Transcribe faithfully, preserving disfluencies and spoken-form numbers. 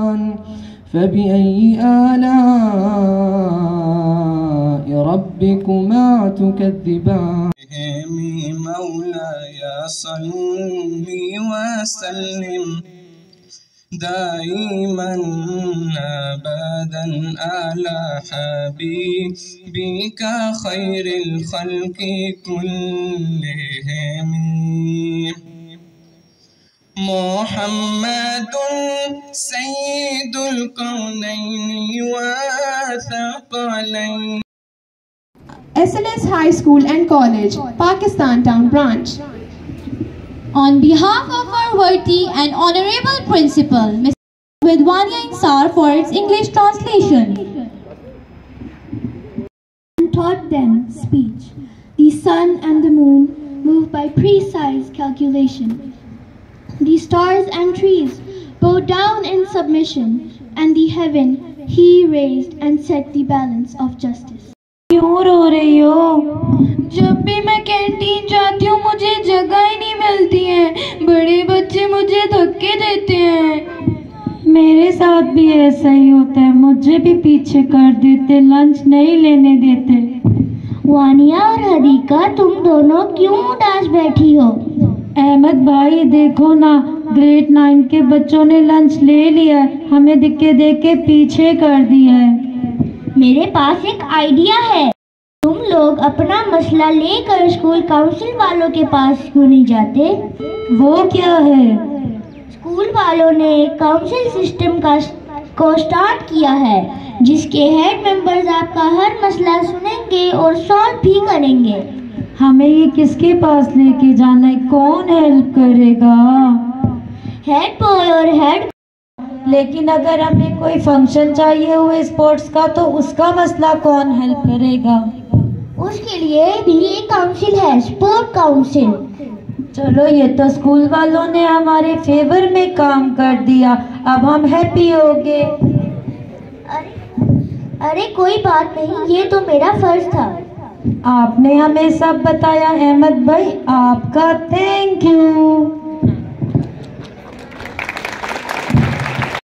فبأي آلاء ربكما تكذبان مولاي صل وسلم دائما أبدا على حبيبك خير الخلق كلهم محمد سيد الكونين والثقلين. S L S High School and College, Pakistan Town Branch. On behalf of our worthy and honorable principal, Miz Vidwania Insar, for its English translation. And taught them speech. The sun and the moon move by precise calculation. The stars and trees bow down in submission, and the heaven he raised and set the balance of justice. क्यों रो रही हो? जब भी मैं canteen जाती हूँ मुझे जगह ही नहीं मिलती है। बड़े बच्चे मुझे धक्के देते हैं। मेरे साथ भी ऐसा ही होता है, मुझे भी पीछे कर देते, लंच नहीं लेने देते। वानिया और हदीका, तुम दोनों क्यों उदास बैठी हो? अहमद भाई देखो ना, ग्रेड नाइन के बच्चों ने लंच ले लिया, हमें दिक्के देख के पीछे कर दिया है। मेरे पास एक आइडिया है, तुम लोग अपना मसला लेकर स्कूल काउंसिल वालों के पास क्यों नहीं जाते? वो क्या है? स्कूल वालों ने एक काउंसिल सिस्टम का को स्टार्ट किया है, जिसके हेड मेंबर्स आपका हर मसला सुनेंगे और सॉल्व भी करेंगे। हमें ये किसके पास लेके जाना है? कौन हेल्प करेगा? हेड बॉय और हेड। लेकिन अगर हमें कोई फंक्शन चाहिए हुए स्पोर्ट्स का, तो उसका मसला कौन हेल्प करेगा? उसके लिए भी एक काउंसिल है, स्पोर्ट काउंसिल। चलो, ये तो स्कूल वालों ने हमारे फेवर में काम कर दिया, अब हम हैप्पी हो गए। अरे अरे कोई बात नहीं, ये तो मेरा फर्ज था। आपने हमें सब बताया अहमद भाई, आपका थैंक यू।